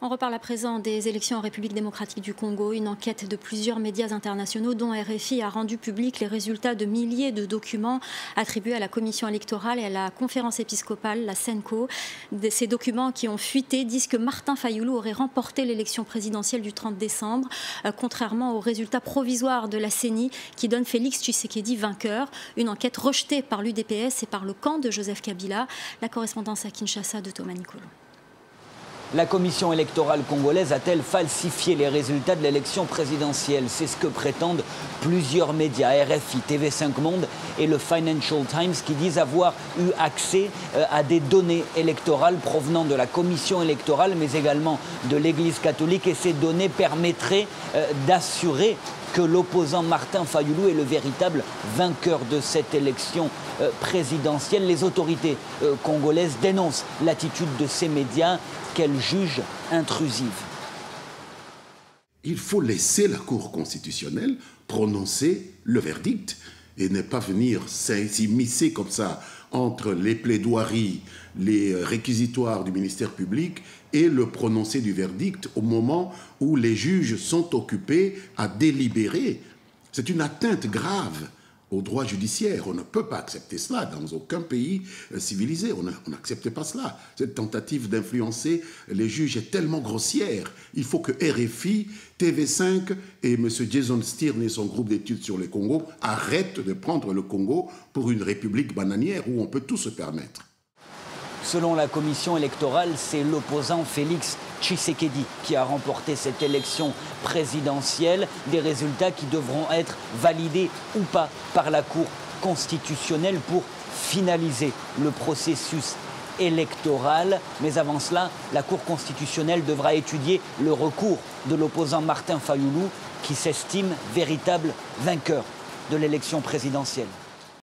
On reparle à présent des élections en République démocratique du Congo. Une enquête de plusieurs médias internationaux, dont RFI, a rendu public les résultats de milliers de documents attribués à la commission électorale et à la conférence épiscopale, la CENCO. Ces documents qui ont fuité disent que Martin Fayulu aurait remporté l'élection présidentielle du 30 décembre, contrairement aux résultats provisoires de la CENI qui donne Félix Tshisekedi vainqueur. Une enquête rejetée par l'UDPS et par le camp de Joseph Kabila. La correspondance à Kinshasa de Thomas Nicolo. La commission électorale congolaise a-t-elle falsifié les résultats de l'élection présidentielle? C'est ce que prétendent plusieurs médias, RFI, TV5 Monde et le Financial Times, qui disent avoir eu accès à des données électorales provenant de la commission électorale, mais également de l'Église catholique. Et ces données permettraient d'assurer que l'opposant Martin Fayulu est le véritable vainqueur de cette élection présidentielle. Les autorités congolaises dénoncent l'attitude de ces médias qu'elles jugent intrusive. Il faut laisser la Cour constitutionnelle prononcer le verdict et ne pas venir s'immiscer comme ça entre les plaidoiries, les réquisitoires du ministère public et le prononcé du verdict au moment où les juges sont occupés à délibérer. C'est une atteinte grave au droit judiciaire. On ne peut pas accepter cela dans aucun pays civilisé. On n'accepte pas cela. Cette tentative d'influencer les juges est tellement grossière. Il faut que RFI, TV5 et M. Jason Stirn et son groupe d'études sur le Congo arrêtent de prendre le Congo pour une république bananière où on peut tout se permettre. Selon la commission électorale, c'est l'opposant Félix Tshisekedi qui a remporté cette élection présidentielle. Des résultats qui devront être validés ou pas par la Cour constitutionnelle pour finaliser le processus électoral. Mais avant cela, la Cour constitutionnelle devra étudier le recours de l'opposant Martin Fayulu qui s'estime véritable vainqueur de l'élection présidentielle.